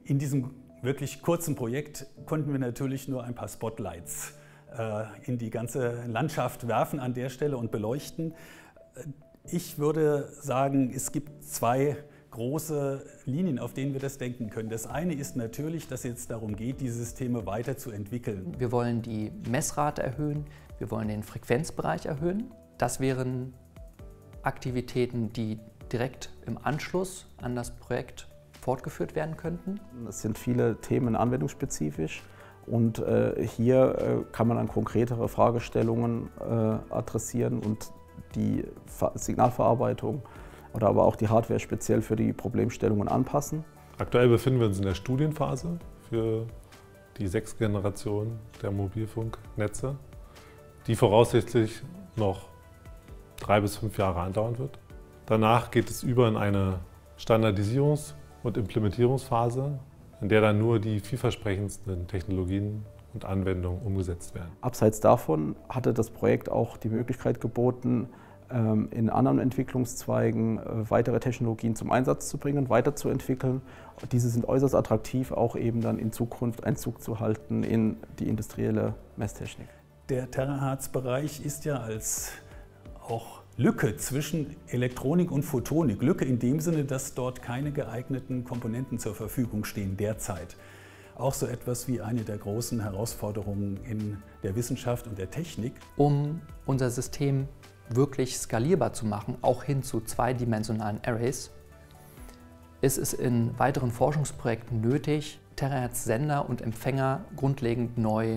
In diesem wirklich kurzen Projekt konnten wir natürlich nur ein paar Spotlights in die ganze Landschaft werfen an der Stelle und beleuchten. Ich würde sagen, es gibt zwei große Linien, auf denen wir das denken können. Das eine ist natürlich, dass es jetzt darum geht, die Systeme weiterzuentwickeln. Wir wollen die Messrate erhöhen, wir wollen den Frequenzbereich erhöhen. Das wären Aktivitäten, die direkt im Anschluss an das Projekt fortgeführt werden könnten. Es sind viele Themen anwendungsspezifisch und hier kann man an konkretere Fragestellungen adressieren und die Signalverarbeitung oder aber auch die Hardware speziell für die Problemstellungen anpassen. Aktuell befinden wir uns in der Studienphase für die 6. Generation der Mobilfunknetze, die voraussichtlich noch 3 bis 5 Jahre andauern wird. Danach geht es über in eine Standardisierungs- und Implementierungsphase, in der dann nur die vielversprechendsten Technologien und Anwendungen umgesetzt werden. Abseits davon hatte das Projekt auch die Möglichkeit geboten, in anderen Entwicklungszweigen weitere Technologien zum Einsatz zu bringen, weiterzuentwickeln. Diese sind äußerst attraktiv, auch eben dann in Zukunft Einzug zu halten in die industrielle Messtechnik. Der Terahertz-Bereich ist ja als auch Lücke zwischen Elektronik und Photonik. Lücke in dem Sinne, dass dort keine geeigneten Komponenten zur Verfügung stehen derzeit. Auch so etwas wie eine der großen Herausforderungen in der Wissenschaft und der Technik. Um unser System wirklich skalierbar zu machen, auch hin zu zweidimensionalen Arrays, ist es in weiteren Forschungsprojekten nötig, Terahertz-Sender und Empfänger grundlegend neu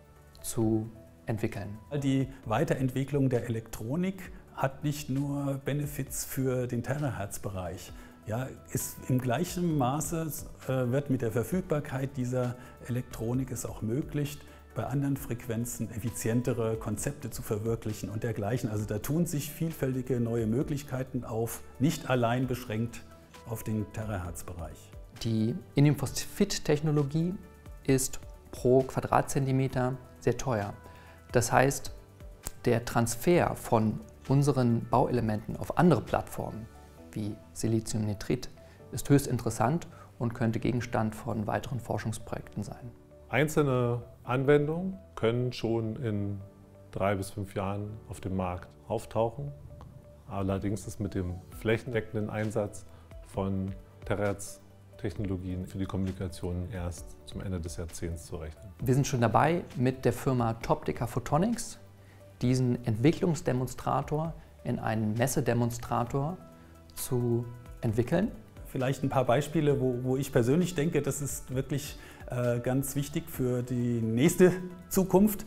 zu entwickeln. Die Weiterentwicklung der Elektronik hat nicht nur Benefits für den Terahertz-Bereich. Ja, im gleichen Maße wird mit der Verfügbarkeit dieser Elektronik es auch möglich, bei anderen Frequenzen effizientere Konzepte zu verwirklichen und dergleichen. Also da tun sich vielfältige neue Möglichkeiten auf, nicht allein beschränkt auf den Terahertz-Bereich. Die Indium-Phosphid-Technologie ist pro Quadratzentimeter sehr teuer. Das heißt, der Transfer von unseren Bauelementen auf andere Plattformen wie Siliziumnitrit ist höchst interessant und könnte Gegenstand von weiteren Forschungsprojekten sein. Einzelne Anwendungen können schon in 3 bis 5 Jahren auf dem Markt auftauchen. Allerdings ist mit dem flächendeckenden Einsatz von Terahertz-Technologien für die Kommunikation erst zum Ende des Jahrzehnts zu rechnen. Wir sind schon dabei, mit der Firma Toptica Photonics diesen Entwicklungsdemonstrator in einen Messedemonstrator zu entwickeln. Vielleicht ein paar Beispiele, wo ich persönlich denke, das ist wirklich ganz wichtig für die nächste Zukunft.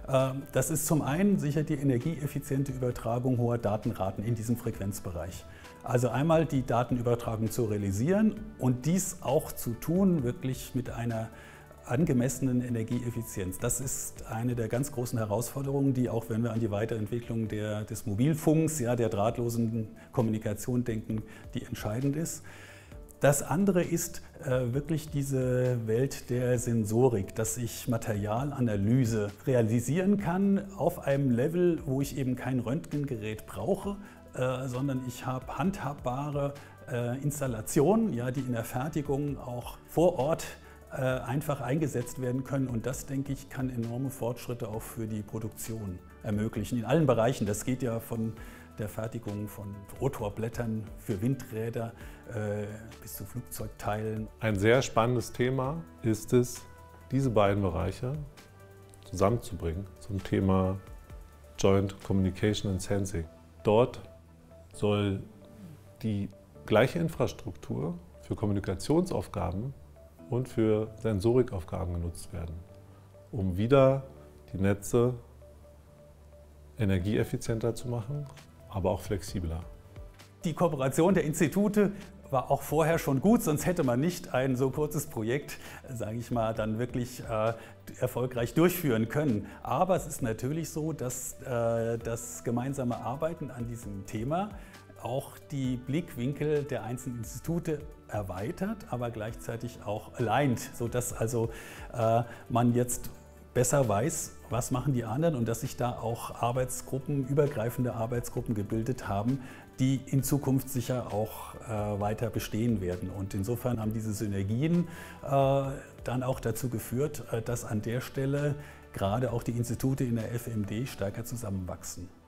Das ist zum einen sicher die energieeffiziente Übertragung hoher Datenraten in diesem Frequenzbereich. Also einmal die Datenübertragung zu realisieren und dies auch zu tun, wirklich mit einer angemessenen Energieeffizienz. Das ist eine der ganz großen Herausforderungen, die auch, wenn wir an die Weiterentwicklung des Mobilfunks, ja, der drahtlosen Kommunikation denken, die entscheidend ist. Das andere ist wirklich diese Welt der Sensorik, dass ich Materialanalyse realisieren kann auf einem Level, wo ich eben kein Röntgengerät brauche, sondern ich habe handhabbare Installationen, ja, die in der Fertigung auch vor Ort einfach eingesetzt werden können. Und das, denke ich, kann enorme Fortschritte auch für die Produktion ermöglichen, in allen Bereichen. Das geht ja von der Fertigung von Rotorblättern für Windräder bis zu Flugzeugteilen. Ein sehr spannendes Thema ist es, diese beiden Bereiche zusammenzubringen zum Thema Joint Communication and Sensing. Dort soll die gleiche Infrastruktur für Kommunikationsaufgaben und für Sensorikaufgaben genutzt werden, um wieder die Netze energieeffizienter zu machen, aber auch flexibler. Die Kooperation der Institute war auch vorher schon gut, sonst hätte man nicht ein so kurzes Projekt, sage ich mal, dann wirklich erfolgreich durchführen können. Aber es ist natürlich so, dass das gemeinsame Arbeiten an diesem Thema auch die Blickwinkel der einzelnen Institute erweitert, aber gleichzeitig auch aligned, sodass also man jetzt besser weiß, was machen die anderen und dass sich da auch Arbeitsgruppen, übergreifende Arbeitsgruppen gebildet haben, die in Zukunft sicher auch weiter bestehen werden. Und insofern haben diese Synergien dann auch dazu geführt, dass an der Stelle gerade auch die Institute in der FMD stärker zusammenwachsen.